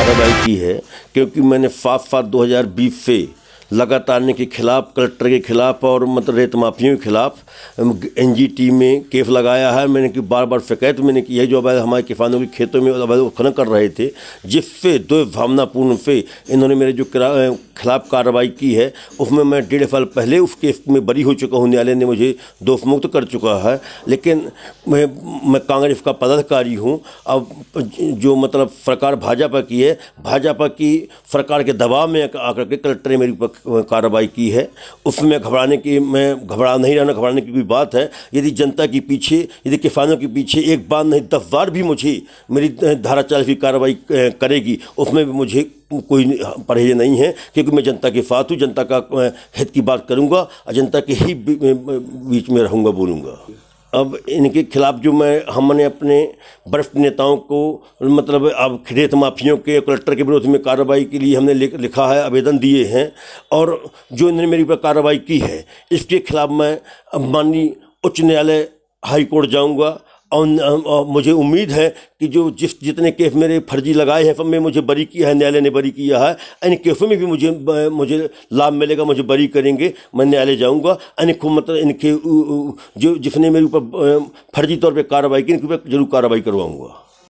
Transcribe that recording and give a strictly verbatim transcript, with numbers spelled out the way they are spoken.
कार्रवाई की है, क्योंकि मैंने सात सात दो हज़ार बीस से लगातार के खिलाफ, कलेक्टर के खिलाफ और मतलब रेत माफियों के खिलाफ एनजीटी में केस लगाया है। मैंने कि बार बार शिकायत मैंने की है, जो अवैध हमारे किसानों के खेतों में अवैध उत्खनन कर रहे थे, जिससे दुर्भावनापूर्ण से इन्होंने मेरे जो खिलाफ कार्रवाई की है, उसमें मैं डेढ़ साल पहले उस केस में बरी हो चुका हूँ। न्यायालय ने मुझे दोष मुक्त कर चुका है, लेकिन मैं मैं कांग्रेस का पदाधिकारी हूँ। अब जो मतलब सरकार भाजपा की है, भाजपा की सरकार के दबाव में आकर के कलेक्टर ने मेरे ऊपर कार्रवाई की है। उसमें घबराने की, मैं घबरा नहीं रहना, घबराने की कोई बात है। यदि जनता के पीछे, यदि किसानों के पीछे एक बार नहीं दस बार भी मुझे मेरी धारा चालीस की कार्रवाई करेगी, उसमें भी मुझे कोई परहेज नहीं है, क्योंकि मैं जनता के साथ हूँ, जनता का हित की बात करूँगा और जनता के ही बीच में रहूँगा, बोलूँगा। अब इनके खिलाफ जो मैं हमने अपने वरिष्ठ नेताओं को मतलब अब रेत माफियों के कलेक्टर के विरोध में कार्रवाई के लिए हमने लिखा है, आवेदन दिए हैं, और जो इन्होंने मेरी पर कार्रवाई की है, इसके खिलाफ मैं माननीय उच्च न्यायालय हाई कोर्ट जाऊंगा। और मुझे उम्मीद है कि जो जिस जितने केस मेरे फर्जी लगाए हैं, सब में मुझे बरी किया है, न्यायालय ने बरी किया है। इन केसों में भी मुझे मुझे लाभ मिलेगा, मुझे बरी करेंगे, मैं न्यायालय जाऊंगा। इनको मतलब इनके जो जिसने मेरे ऊपर फर्जी तौर पे कार्रवाई की, इनके ऊपर जरूर कार्रवाई करवाऊंगा।